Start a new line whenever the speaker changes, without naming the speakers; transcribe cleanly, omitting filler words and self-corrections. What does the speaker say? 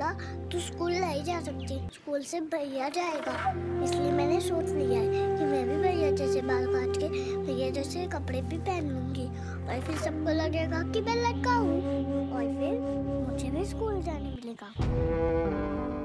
लगेगा तो स्कूल नहीं जा सकती, स्कूल से भैया जाएगा। इसलिए मैंने सोच लिया है कि मैं भी भैया जैसे बाल काट के भैया जैसे कपड़े भी पहन लूंगी और फिर सबको लगेगा कि मैं लड़का हूँ और फिर मुझे भी स्कूल जाने मिलेगा।